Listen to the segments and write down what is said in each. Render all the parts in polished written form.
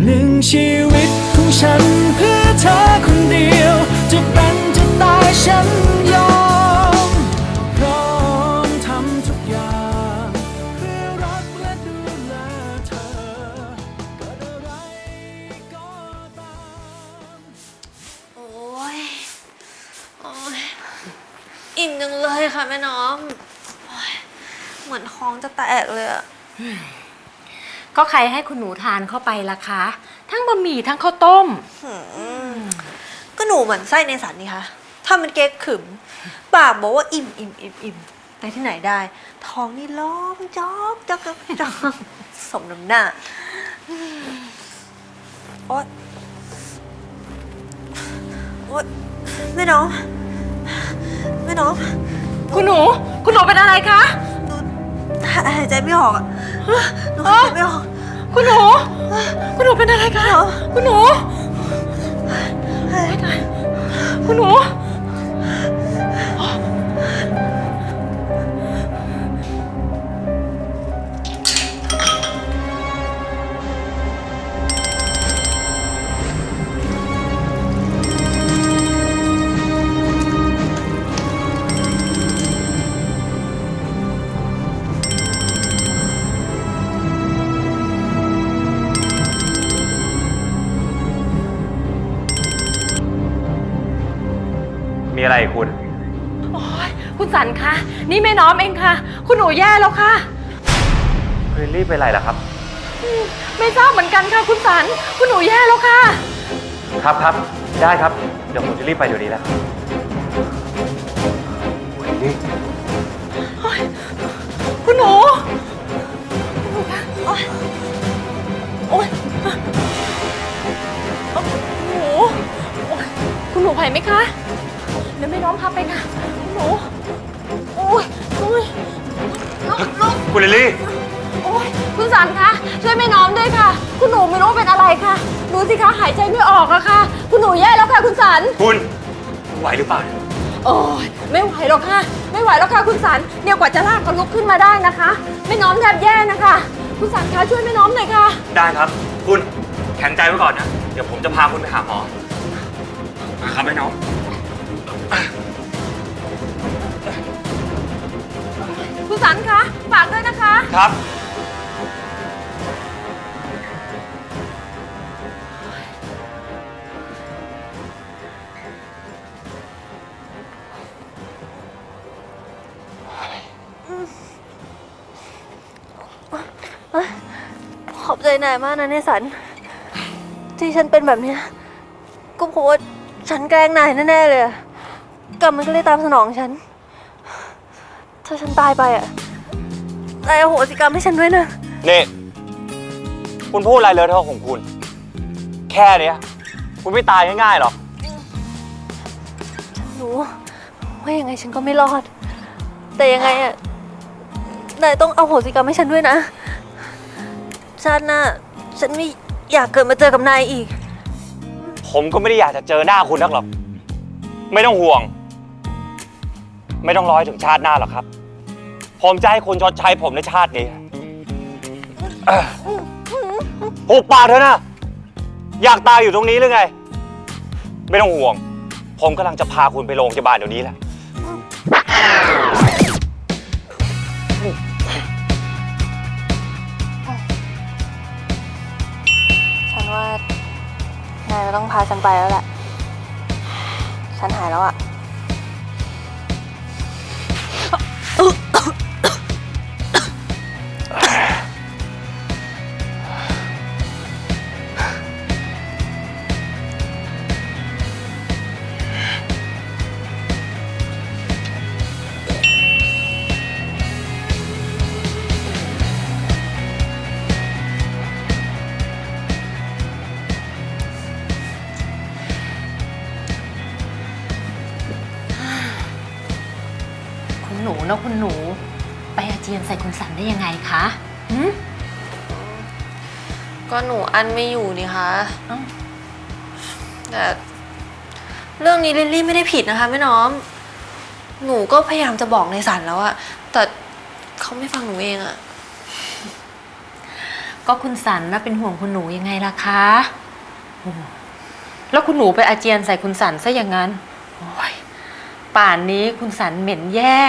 นึ่งชีวิตของฉันเพื่อเธอคนเดียวจะเป็นจะตายฉันยอมพร้อมทำทุกอย่างเพื่อรักและดูแลเธอเกิดอะไรก็ตามโอ้ยอิ่มจังเลยค่ะแม่น้อมเหมือนท้องจะแตกเลยอะก็ใครให้คุณหนูทานเข้าไปล่ะคะทั้งบะหมี่ทั้งข้าวต้มก็หนูเหมือนไส้ในสันนี่คะถ้ามันเก๊กขึมปากบอกว่าอิ่มแต่ที่ไหนได้ท้องนี่ร้องจ๊อกสมน้ำหน้าโอ๊ยแม่น้องคุณหนูเป็นอะไรคะหายใจไม่ออกอ่ะหนูหายใจไม่ออกคุณหนูเป็นอะไรคะคุณหนูคุณหนูมีอะไรคุณโอ้ยคุณสันคะนี่แม่น้อมเองค่ะคุณหนูแย่แล้วค่ะคุณรีบไปไรล่ะครับไม่ทราบเหมือนกันค่ะคุณสันคุณหนูแย่แล้วค่ะครับได้ครับเดี๋ยวผมจะรีบไปเดี๋ยวนี้แหละคุณหนูโอ๊ยคุณหนูไหวไหมคะเดี๋ยวแม่น้องพาไปค่ะคุณหนูโอ๊ยคุณลิลลี่โอ๊ยคุณสันคะช่วยแม่น้องด้วยค่ะคุณหนูไม่รู้เป็นอะไรค่ะดูสิคะหายใจไม่ออกอะค่ะคุณหนูแย่แล้วค่ะคุณสันคุณไหวหรือเปล่าโอ๊ยไม่ไหวหรอกค่ะไม่ไหวแล้วค่ะคุณสันเนี่ยกว่าจะลากเขาลุกขึ้นมาได้นะคะแม่น้องแทบแย่นะคะคุณสันคะช่วยแม่น้องหน่อยค่ะได้ครับคุณแข็งใจไว้ก่อนนะเดี๋ยวผมจะพาคุณไปหาหมอมาครับแม่น้องคุณสันคะฝากด้วยนะคะครับขอบใจนายมากนะเนสันที่ฉันเป็นแบบนี้ก็เพราะว่าฉันแกล้งนายแน่ๆเลยกรรมมันก็เลยตามสนองฉันถ้าฉันตายไปอ่ะนายอโหสิกรรมให้ฉันด้วยนะนี่คุณพูดอะไรเลอะเทอะของคุณแค่นี้คุณไม่ตายง่ายๆหรอกฉันรู้ว่ายังไงฉันก็ไม่รอดแต่ยังไงอ่ะนายต้องอโหสิกรรมให้ฉันด้วยนะชาติหน้าฉันไม่อยากเกิดมาเจอกับนายอีกผมก็ไม่ได้อยากจะเจอหน้าคุณนักหรอกไม่ต้องห่วงไม่ต้องรอถึงชาติหน้าหรอกครับผมจะให้คุณชดใช้ผมในชาตินี้หุบปากเถอะนะอยากตายอยู่ตรงนี้หรือไงไม่ต้องห่วงผมกำลังจะพาคุณไปโรงพยาบาลเดี๋ยวนี้แหละฉันว่านายต้องพาฉันไปแล้วแหละฉันหายแล้วอ่ะคุณหนูไปอาเจียนใส่คุณสันได้ยังไงคะก็หนูอั้นไม่อยู่นี่คะแต่เรื่องนี้ลิลลี่ไม่ได้ผิดนะคะแม่น้อมหนูก็พยายามจะบอกในสันแล้วอะแต่เขาไม่ฟังหนูเองอะกก็คุณสันนะเป็นห่วงคุณหนูยังไงล่ะคะแล้วคุณหนูไปอาเจียนใส่คุณสันซะอย่างนั้นโอ้ยป่านนี้คุณสันเหม็นแย่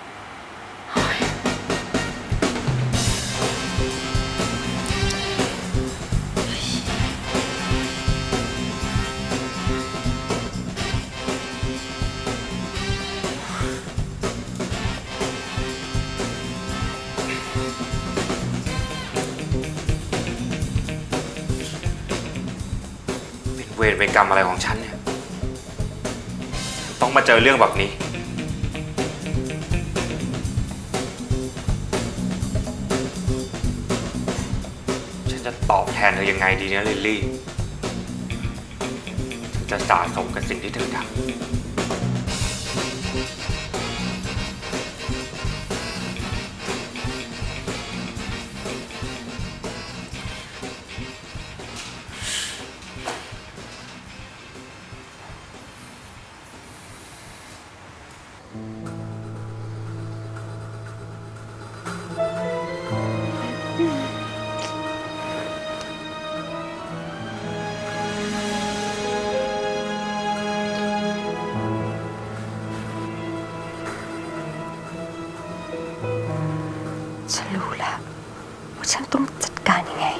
เวรเป็นกรรมอะไรของฉันเนี่ยต้องมาเจอเรื่องแบบนี้ฉันจะตอบแทนเธอยังไงดีเนี่ยลิลลี่ถึงจะสะสมกับสิ่งที่เธอทำฉันรู้แล้วว่าฉันต้องจัดการยังไง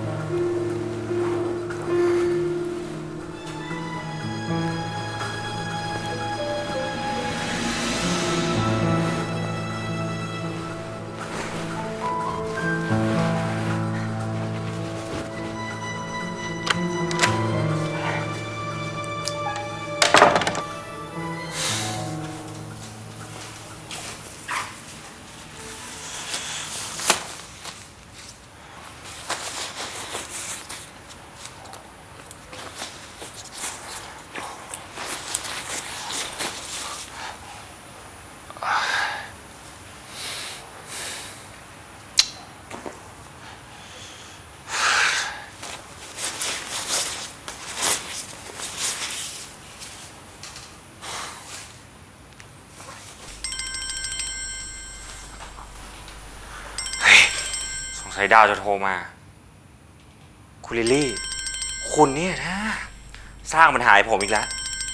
สงสัยดาวจะโทรมาคุณลิลลี่คุณเนี่ยนะสร้างปัญหาให้ผมอีกแล้ว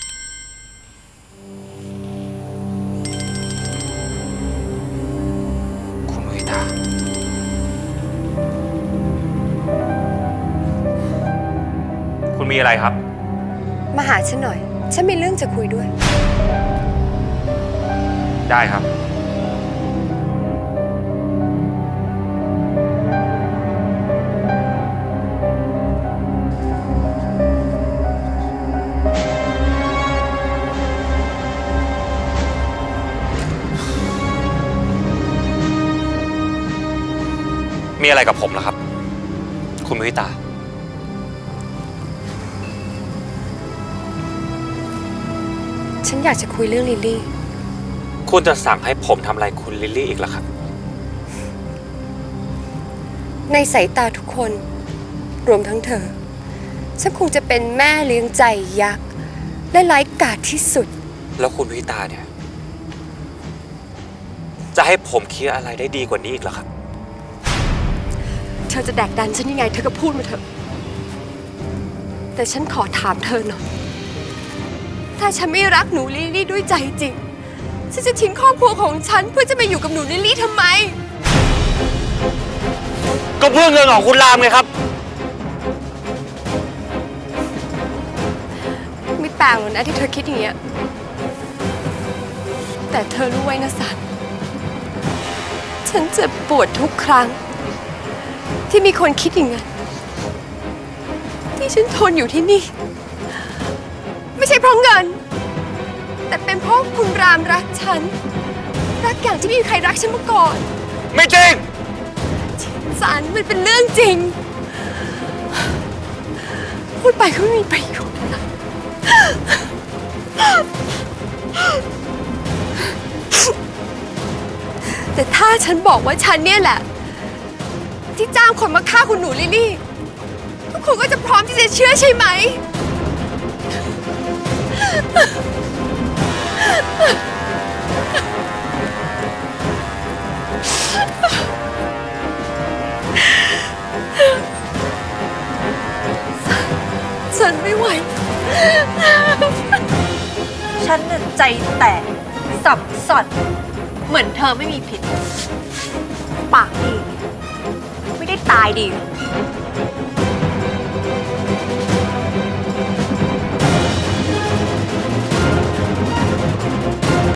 คุณมุทิตาคุณมีอะไรครับมาหาฉันหน่อยฉันมีเรื่องจะคุยด้วยได้ครับมีอะไรกับผมเหรอครับ คุณมุทิตาฉันอยากจะคุยเรื่องลิลลี่คุณจะสั่งให้ผมทำอะไรคุณลิลลี่อีกเหรอครับในสายตาทุกคนรวมทั้งเธอฉันคงจะเป็นแม่เลี้ยงใจยักษ์และไร้กาจที่สุดแล้วคุณมุทิตาเนี่ยจะให้ผมคิดอะไรได้ดีกว่านี้อีกเหรอครับเธอจะแดกดันฉันยังไงเธอก็พูดมาเถอะแต่ฉันขอถามเธอหน่อยถ้าฉันไม่รักหนูลิลลี่ด้วยใจจริงฉันจะทิ้งครอบครัวของฉันเพื่อจะมาอยู่กับหนูลิลลี่ทำไมก็เพื่อเงินของคุณรามไงครับไม่แปลกหรอกนะที่เธอคิดอย่างเงี้ยแต่เธอรู้ไว้นะสันฉันเจ็บปวดทุกครั้งที่มีคนคิดอย่างนั้นที่ฉันทนอยู่ที่นี่ไม่ใช่เพราะเงินแต่เป็นเพราะคุณรามรักฉันรักอย่างที่ไม่มีใครรักฉันมาก่อนไม่จริงสันมันเป็นเรื่องจริงพูดไปก็ไม่มีประโยชน์นะแต่ถ้าฉันบอกว่าฉันเนี่ยแหละที่จ้างคนมาฆ่าคุณหนูลิลลี่ทุกคนก็จะพร้อมที่จะเชื่อใช่ไหมฉันไม่ไหวฉันน่ะใจแตกสับสนเหมือนเธอไม่มีผิด ปากดี ไม่ได้ตายดี